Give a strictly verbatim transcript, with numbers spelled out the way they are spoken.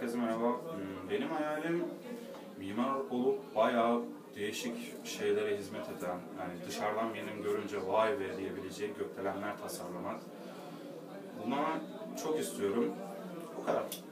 Herkese merhaba. Hmm, Benim hayalim mimar olup bayağı değişik şeylere hizmet eden, yani dışarıdan benim görünce vay be diyebileceği gökdelenler tasarlamak. Buna çok istiyorum. Bu kadar.